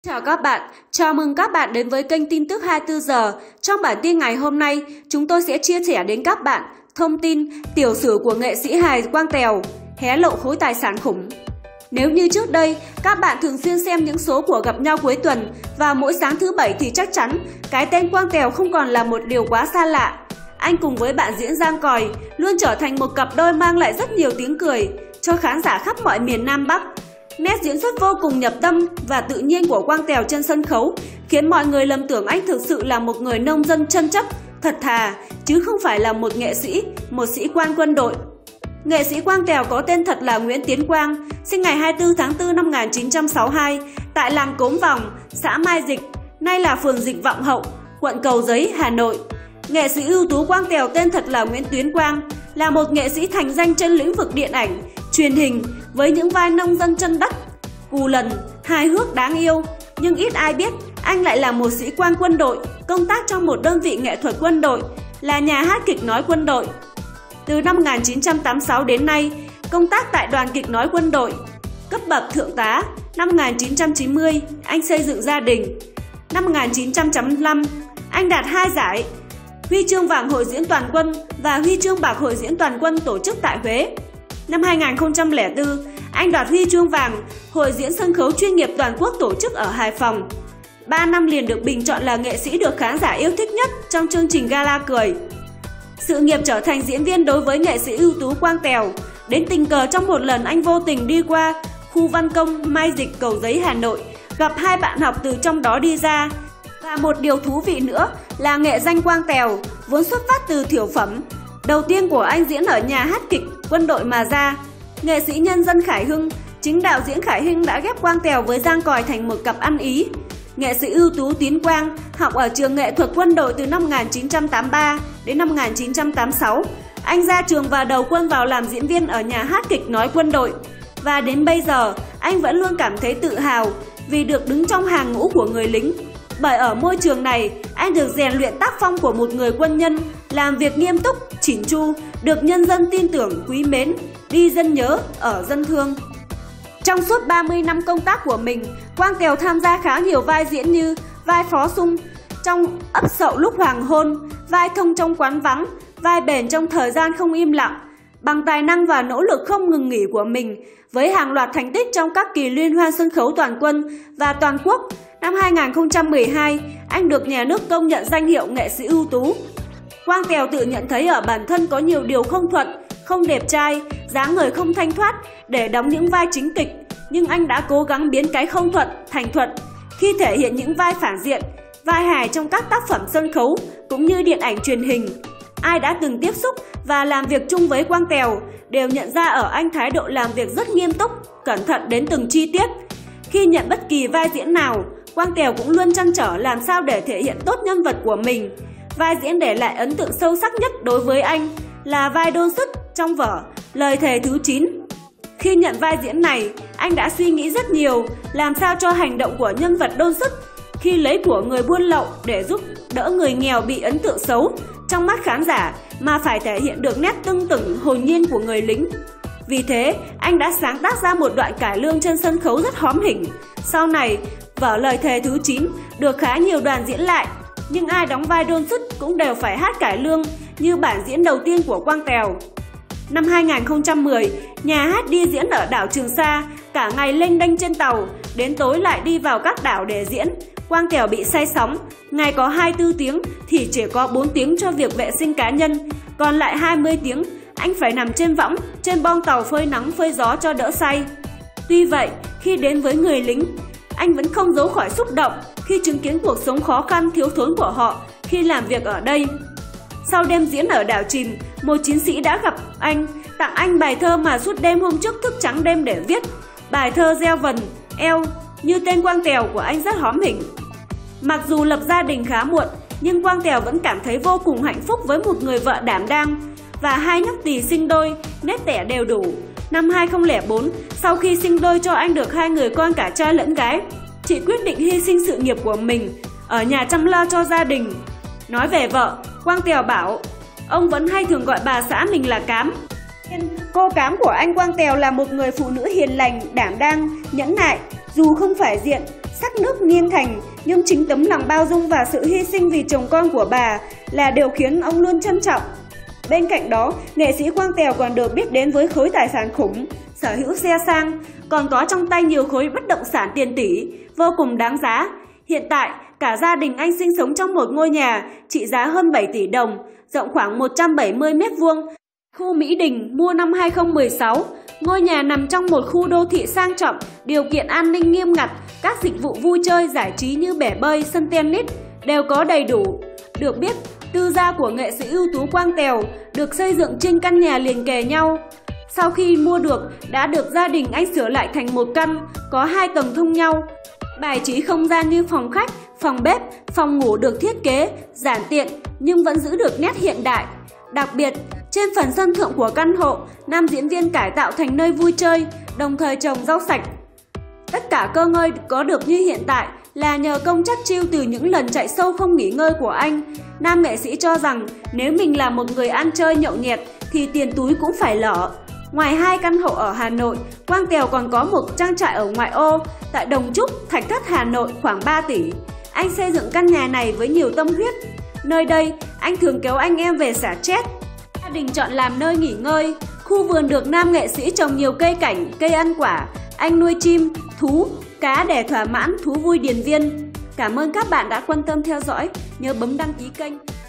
Chào các bạn, chào mừng các bạn đến với kênh tin tức 24 giờ. Trong bản tin ngày hôm nay, chúng tôi sẽ chia sẻ đến các bạn thông tin tiểu sử của nghệ sĩ hài Quang Tèo, hé lộ khối tài sản khủng. Nếu như trước đây, các bạn thường xuyên xem những số của Gặp Nhau Cuối Tuần vào mỗi sáng thứ Bảy thì chắc chắn cái tên Quang Tèo không còn là một điều quá xa lạ. Anh cùng với bạn diễn Giang Còi luôn trở thành một cặp đôi mang lại rất nhiều tiếng cười cho khán giả khắp mọi miền Nam Bắc. Nét diễn xuất vô cùng nhập tâm và tự nhiên của Quang Tèo trên sân khấu khiến mọi người lầm tưởng anh thực sự là một người nông dân chân chất, thật thà, chứ không phải là một nghệ sĩ, một sĩ quan quân đội. Nghệ sĩ Quang Tèo có tên thật là Nguyễn Tiến Quang, sinh ngày 24 tháng 4 năm 1962 tại làng Cốm Vòng, xã Mai Dịch, nay là phường Dịch Vọng Hậu, quận Cầu Giấy, Hà Nội. Nghệ sĩ ưu tú Quang Tèo tên thật là Nguyễn Tiến Quang, là một nghệ sĩ thành danh trên lĩnh vực điện ảnh, truyền hình với những vai nông dân chân đất, cù lần, hài hước đáng yêu. Nhưng ít ai biết anh lại là một sĩ quan quân đội, công tác trong một đơn vị nghệ thuật quân đội, là nhà hát kịch nói quân đội. Từ năm 1986 đến nay, công tác tại đoàn kịch nói quân đội, cấp bậc thượng tá. Năm 1990, anh xây dựng gia đình. Năm 1995, anh đạt 2 giải huy chương vàng Hội diễn toàn quân và huy chương bạc Hội diễn toàn quân tổ chức tại Huế. Năm 2004, anh đoạt huy chương vàng Hội diễn sân khấu chuyên nghiệp toàn quốc tổ chức ở Hải Phòng. 3 năm liền được bình chọn là nghệ sĩ được khán giả yêu thích nhất trong chương trình Gala Cười. Sự nghiệp trở thành diễn viên đối với nghệ sĩ ưu tú Quang Tèo đến tình cờ trong một lần anh vô tình đi qua khu Văn Công, Mai Dịch, Cầu Giấy, Hà Nội, gặp 2 bạn học từ trong đó đi ra. Và một điều thú vị nữa là nghệ danh Quang Tèo vốn xuất phát từ thiểu phẩm đầu tiên của anh diễn ở nhà hát kịch quân đội mà ra. Nghệ sĩ nhân dân Khải Hưng, chính đạo diễn Khải Hưng đã ghép Quang Tèo với Giang Còi thành một cặp ăn ý. Nghệ sĩ ưu tú Tiến Quang học ở trường nghệ thuật quân đội từ năm 1983 đến năm 1986. Anh ra trường và đầu quân vào làm diễn viên ở nhà hát kịch nói quân đội. Và đến bây giờ, anh vẫn luôn cảm thấy tự hào vì được đứng trong hàng ngũ của người lính. Bởi ở môi trường này, anh được rèn luyện tác phong của một người quân nhân, làm việc nghiêm túc, chỉn chu, được nhân dân tin tưởng, quý mến, đi dân nhớ, ở dân thương. Trong suốt 30 năm công tác của mình, Quang Tèo tham gia khá nhiều vai diễn như vai Phó Sung trong Ấp Sậu Lúc Hoàng Hôn, vai Thông trong Quán Vắng, vai Bền trong Thời Gian Không Im Lặng. Bằng tài năng và nỗ lực không ngừng nghỉ của mình, với hàng loạt thành tích trong các kỳ liên hoan sân khấu toàn quân và toàn quốc, năm 2012, anh được nhà nước công nhận danh hiệu nghệ sĩ ưu tú. Quang Tèo tự nhận thấy ở bản thân có nhiều điều không thuận, không đẹp trai, dáng người không thanh thoát để đóng những vai chính kịch, nhưng anh đã cố gắng biến cái không thuận thành thuận khi thể hiện những vai phản diện, vai hài trong các tác phẩm sân khấu cũng như điện ảnh truyền hình. Ai đã từng tiếp xúc và làm việc chung với Quang Tèo đều nhận ra ở anh thái độ làm việc rất nghiêm túc, cẩn thận đến từng chi tiết. Khi nhận bất kỳ vai diễn nào, Quang Tèo cũng luôn trăn trở làm sao để thể hiện tốt nhân vật của mình. Vai diễn để lại ấn tượng sâu sắc nhất đối với anh là vai Đôn Sức trong vở Lời Thề thứ 9. Khi nhận vai diễn này, anh đã suy nghĩ rất nhiều làm sao cho hành động của nhân vật Đôn Sức khi lấy của người buôn lậu để giúp đỡ người nghèo bị ấn tượng xấu trong mắt khán giả mà phải thể hiện được nét tưng tửng hồn nhiên của người lính. Vì thế, anh đã sáng tác ra một đoạn cải lương trên sân khấu rất hóm hỉnh. Sau này, vở Lời Thề thứ 9 được khá nhiều đoàn diễn lại, nhưng ai đóng vai Đôn Sức cũng đều phải hát cải lương như bản diễn đầu tiên của Quang Tèo. Năm 2010, nhà hát đi diễn ở đảo Trường Sa, cả ngày lênh đênh trên tàu, đến tối lại đi vào các đảo để diễn. Quang Tèo bị say sóng, ngày có 24 tiếng thì chỉ có 4 tiếng cho việc vệ sinh cá nhân, còn lại 20 tiếng anh phải nằm trên võng, trên bong tàu phơi nắng phơi gió cho đỡ say. Tuy vậy, khi đến với người lính, anh vẫn không giấu khỏi xúc động khi chứng kiến cuộc sống khó khăn thiếu thốn của họ khi làm việc ở đây. Sau đêm diễn ở đảo chìm, một chiến sĩ đã gặp anh, tặng anh bài thơ mà suốt đêm hôm trước thức trắng đêm để viết. Bài thơ Gieo Vần, Eo, như tên Quang Tèo của anh rất hóm hỉnh. Mặc dù lập gia đình khá muộn, nhưng Quang Tèo vẫn cảm thấy vô cùng hạnh phúc với một người vợ đảm đang và 2 nhóc tỳ sinh đôi, nét tẻ đều đủ. Năm 2004, sau khi sinh đôi cho anh được 2 người con cả trai lẫn gái, chị quyết định hy sinh sự nghiệp của mình, ở nhà chăm lo cho gia đình. Nói về vợ, Quang Tèo bảo, ông vẫn hay thường gọi bà xã mình là Cám. Cô Cám của anh Quang Tèo là một người phụ nữ hiền lành, đảm đang, nhẫn nại, Dù không phải diện, sắc nước nghiêng thành, nhưng chính tấm lòng bao dung và sự hy sinh vì chồng con của bà là điều khiến ông luôn trân trọng. Bên cạnh đó, nghệ sĩ Quang Tèo còn được biết đến với khối tài sản khủng, sở hữu xe sang, còn có trong tay nhiều khối bất động sản tiền tỷ, vô cùng đáng giá. Hiện tại, cả gia đình anh sinh sống trong một ngôi nhà trị giá hơn 7 tỷ đồng, rộng khoảng 170 m², khu Mỹ Đình, mua năm 2016. Ngôi nhà nằm trong một khu đô thị sang trọng, điều kiện an ninh nghiêm ngặt, các dịch vụ vui chơi giải trí như bể bơi, sân tennis đều có đầy đủ. Được biết, tư gia của nghệ sĩ ưu tú Quang Tèo được xây dựng trên căn nhà liền kề nhau. Sau khi mua được, đã được gia đình anh sửa lại thành một căn, có 2 tầng thông nhau. Bài trí không gian như phòng khách, phòng bếp, phòng ngủ được thiết kế giản tiện nhưng vẫn giữ được nét hiện đại. Đặc biệt, trên phần sân thượng của căn hộ, nam diễn viên cải tạo thành nơi vui chơi, đồng thời trồng rau sạch. Tất cả cơ ngơi có được như hiện tại là nhờ công chắt chiu từ những lần chạy sâu không nghỉ ngơi của anh. Nam nghệ sĩ cho rằng nếu mình là một người ăn chơi nhậu nhẹt thì tiền túi cũng phải lở. Ngoài 2 căn hộ ở Hà Nội, Quang Tèo còn có một trang trại ở ngoại ô tại Đồng Trúc, Thạch Thất, Hà Nội khoảng 3 tỷ. Anh xây dựng căn nhà này với nhiều tâm huyết. Nơi đây, anh thường kéo anh em về xả stress. Gia đình chọn làm nơi nghỉ ngơi. Khu vườn được nam nghệ sĩ trồng nhiều cây cảnh, cây ăn quả. Anh nuôi chim, thú, cá để thỏa mãn thú vui điền viên. Cảm ơn các bạn đã quan tâm theo dõi. Nhớ bấm đăng ký kênh.